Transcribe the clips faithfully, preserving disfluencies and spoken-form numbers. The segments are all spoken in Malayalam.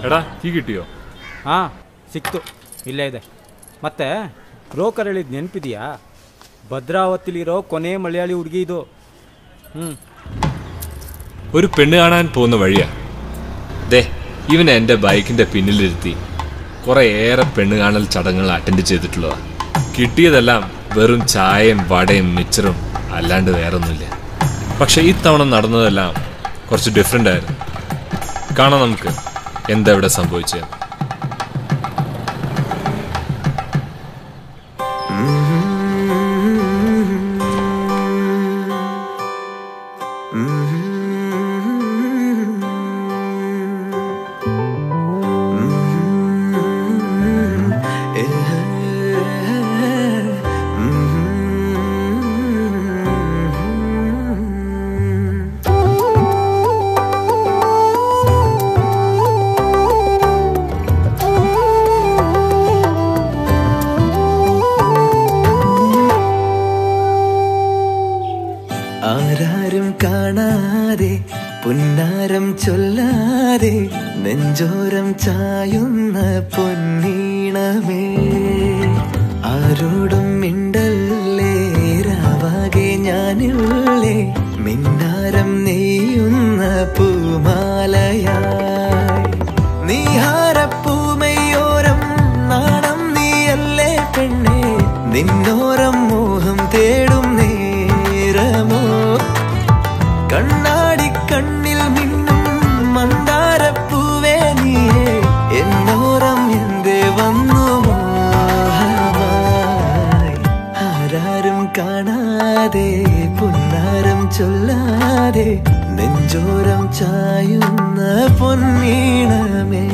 ಎಡಾ ಹೀಗಿಟ್ಟಿಯೋ? ಹಾಂ ಸಿಕ್ತು, ಇಲ್ಲೇ ಇದೆ. ಮತ್ತೆ ಬ್ರೋಕರ್ ಹೇಳಿದ ನೆನಪಿದೆಯಾ? ഭദ്രാവതിയിലിರೋ കൊനെ മലയാളി ಹುಡುಗಿ ಇದು. ഒരു പെണ്ണ് കാണാൻ പോകുന്ന വഴിയാ. ദേ ഇവനെ എൻ്റെ ബൈക്കിൻ്റെ പിന്നിലിരുത്തി കുറേയേറെ പെണ്ണ് കാണൽ ചടങ്ങുകൾ അറ്റൻഡ് ചെയ്തിട്ടുള്ളതാ. കിട്ടിയതെല്ലാം വെറും ചായയും വടയും മിച്ചറും അല്ലാണ്ട് വേറൊന്നുമില്ല. പക്ഷെ ഇത്തവണ നടന്നതെല്ലാം കുറച്ച് ഡിഫറെൻ്റ് ആയിരുന്നു. കാണാം നമുക്ക് എന്താ ഇവിടെ സംഭവിച്ചത്. ആരാരും കാണാതെ പുന്നാരം ചൊല്ലാതെ നെഞ്ചോരം ചായുന്ന പൊന്നീണമേ, ആരോടും മിണ്ടല്ലേ രാവാകെ ഞാനില്ലേ, മിന്നാരം നെയ്യുന്ന പൂമാലയായി നീഹാരപ്പൂമയോരം നാണം നീയല്ലേ പെണ്ണേ, നിന്നോരം മോഹം തേടും നേരമോ, കണ്ണാടി കണ്ണിൽ മിന്നും മന്ദാരപ്പൂവേ നീയേ, എന്നോരം എന്തേ വന്നു മോഹമായി. ആരാരും കാണാതെ പുന്നാരം ചൊല്ലാതെ നെഞ്ചോരം ചായുന്ന പൊന്നീണമേ.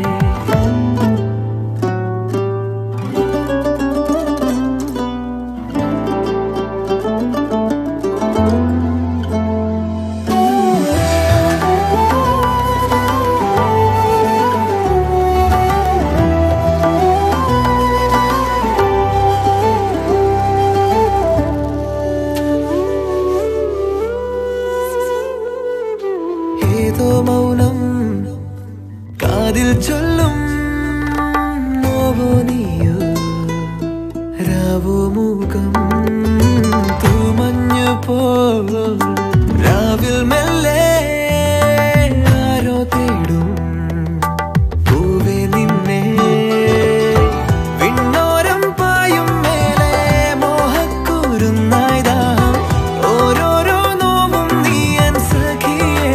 ഏതോ മൗനം കാതിൽ ചൊല്ലും നോവോ നീയോ, രാവോ മൂകം തൂമഞ്ഞു പോ, രാവിൽ മെല്ലെ ആരോ തേടും പൂവേ നിന്നെ, വിണ്ണോരം പായും മേലെ മോഹക്കൂരുന്നായി ദാഹം, ഓരോരോ നോവും നീയൻ സഖിയേ,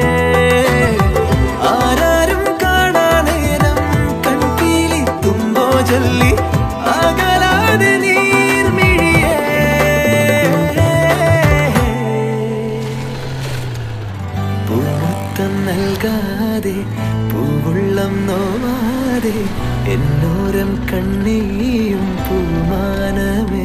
ആരാരും കാണാനേരം കൺപീലി തുമ്പോ ചൊല്ലി അകലാതെ നീർമിഴിയേ. പൂമുത്തം നൽകാതെ പൂവുള്ളം നോവാതെ എന്നോരം കണ്ണീയും പൂമാനമേ.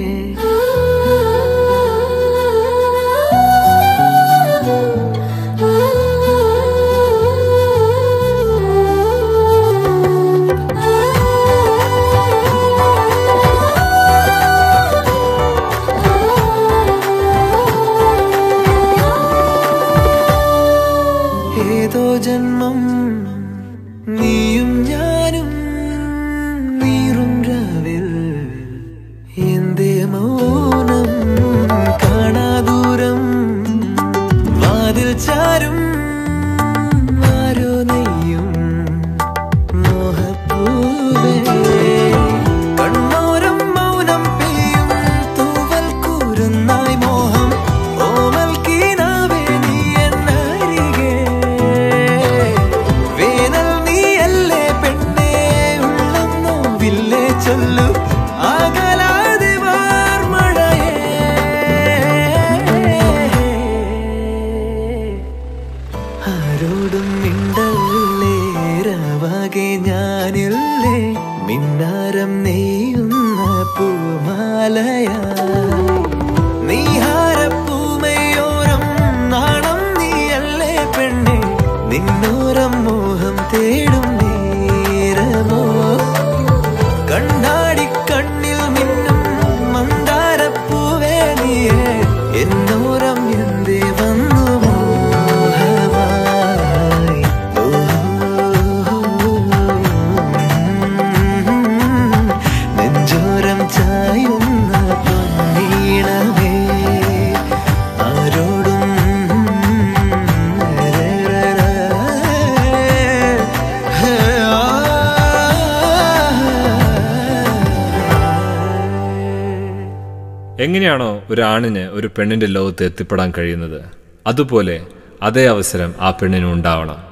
ഏതോ ജന്മം നീയും ഞാനും നീറും രാവിൽ, എന്തേ മൗനം കാണാദൂരം, വാതിൽ ചാരും ആരോ നെയ്യും മോഹപ്പൂവേ, കണ്ണോരം മൗനം പെയ്യും തൂവൽ കൂരുന്നായി മോഹം, ഓമൽ കീനാവേ നീ എന്നരികെ, വേനൽ നീയല്ലേ പെണ്ണേ ഉള്ളം നോവില്ലേ ചൊല്ലു അകലാതെ വാർമഴയേ. ആരോടും മിണ്ടല്ലേ രാവാകെ ഞാനില്ലേ, മിന്നാരം നെയ്യുന്ന പൂമാലയാ നീഹാരപ്പൂമയോരം നാണം നീയല്ലേ പെണ്ണേ, നിന്നോരം മോഹം തേടും നേരമോ, കണ്ണാടി കണ്ണിൽ മിന്നും മന്ദാരപ്പൂവേ നീയേ, എന്നോരം എന്തേ വന്നു മോഹമായി. ഓ എങ്ങനെയാണോ ഒരു ആണിന് ഒരു പെണ്ണിൻ്റെ ലോകത്ത് എത്തിപ്പെടാൻ കഴിയുന്നത്, അതുപോലെ അതേ അവസരം ആ പെണ്ണിന് ഉണ്ടാവണം.